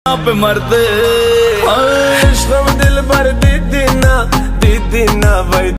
आप मरते इश्क दिल भर दीदी ना भाई।